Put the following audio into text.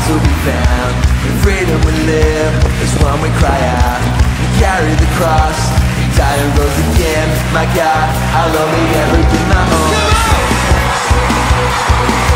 will be found. In freedom we live, as one we cry out. We carry the cross, die and rose again. My God, I'll only ever be my own.